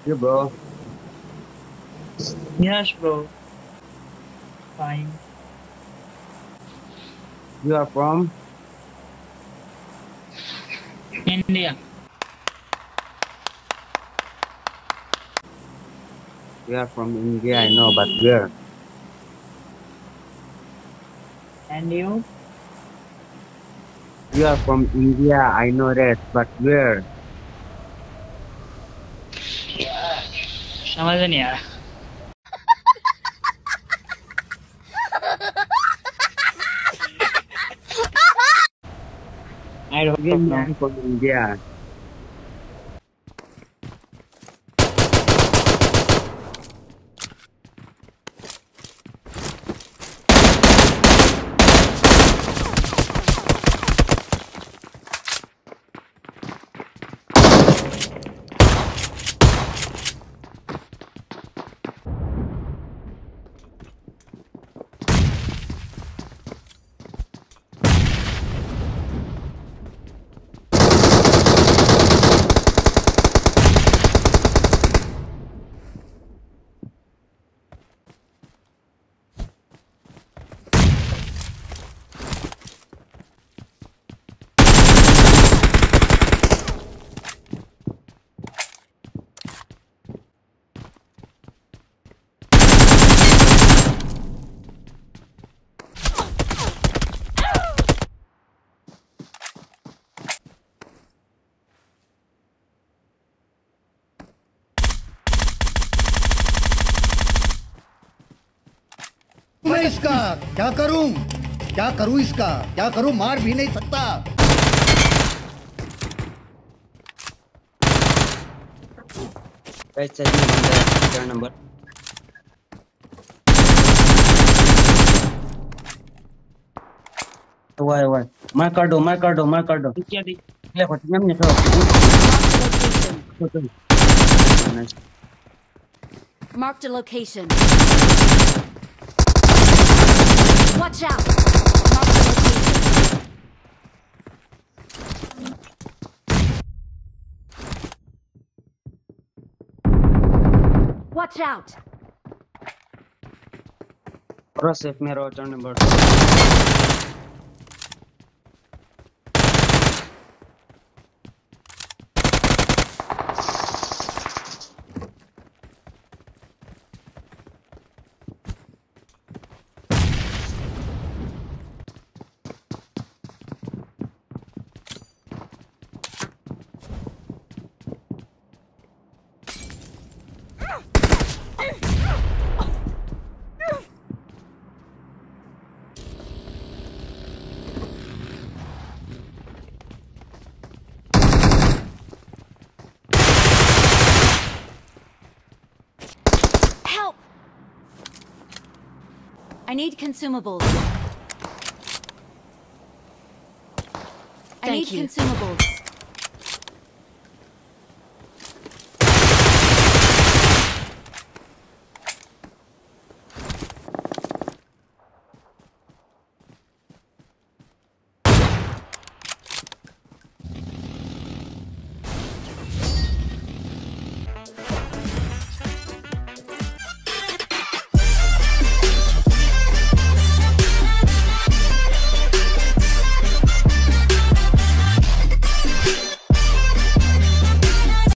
You bro, Yes, bro. Fine. you are from? India. You are from India, I know, but where? And you? You are from India, I know that, but where? समझ नहीं आया. I Again, don't me, know. I'm from India. मैं इसका क्या करूं इसका क्या करूं मार भी नहीं सकता Right side में बंदा है, क्या नंबर? Why? मैं कर दो. क्या दी? ले खोटी में नहीं खाओ. Nice. Marked a location. Watch out! Marked a location. Watch out! Bro, safe में रहो, turn number. Help! I need consumables. I need consumables.